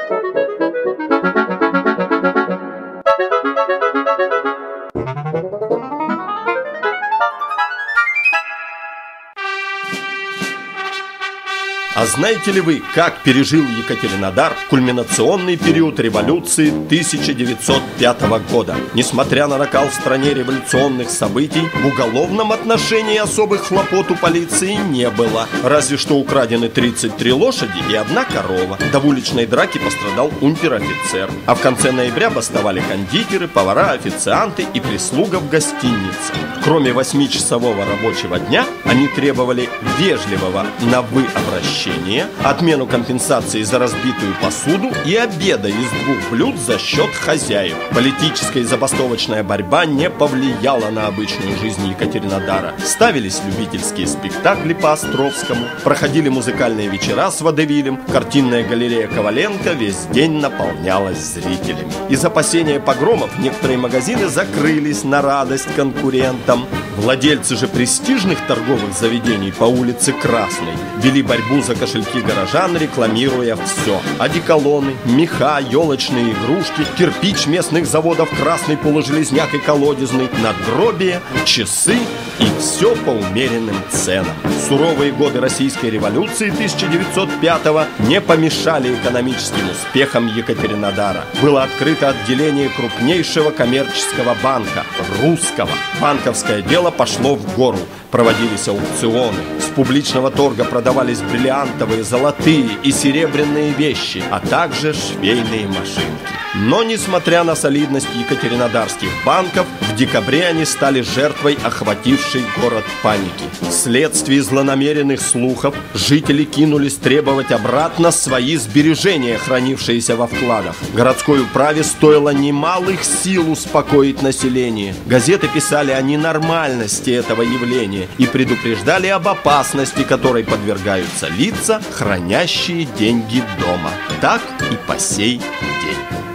А знаете ли вы, как пережил Екатеринодар кульминационный период революции 1905 года? Несмотря на накал в стране революционных событий, в уголовном отношении особых хлопот у полиции не было. Разве что украдены 33 лошади и 1 корова. Да в уличной драке пострадал унтер-офицер. А в конце ноября бастовали кондитеры, повара, официанты и прислуга в гостинице. Кроме 8-часового рабочего дня, они требовали вежливого на «вы» обращения, отмену компенсации за разбитую посуду и обеда из 2 блюд за счет хозяев. Политическая и забастовочная борьба не повлияла на обычную жизнь Екатеринодара. Ставились любительские спектакли по Островскому, проходили музыкальные вечера с водевилем, картинная галерея Коваленко весь день наполнялась зрителями. Из опасения погромов некоторые магазины закрылись на радость конкурентам. Владельцы же престижных торговых заведений по улице Красной вели борьбу за кошельки горожан, рекламируя все: одеколоны, меха, елочные игрушки, кирпич местных заводов «Красный», «Полужелезняк» и «Колодезный», надгробия, часы и все по умеренным ценам. Суровые годы Российской революции 1905-го не помешали экономическим успехам Екатеринодара. Было открыто отделение крупнейшего коммерческого банка – Русского. Банковское дело пошло в гору. Проводились аукционы. С публичного торга продавались бриллиантовые, золотые и серебряные вещи, а также швейные машинки. Но, несмотря на солидность екатеринодарских банков, в декабре они стали жертвой охватившей город паники. Вследствие злонамеренных слухов жители кинулись требовать обратно свои сбережения, хранившиеся во вкладах. Городской управе стоило немалых сил успокоить население. Газеты писали о ненормальности этого явления и предупреждали об опасности, которой подвергаются лица, хранящие деньги дома. Так и по сей день.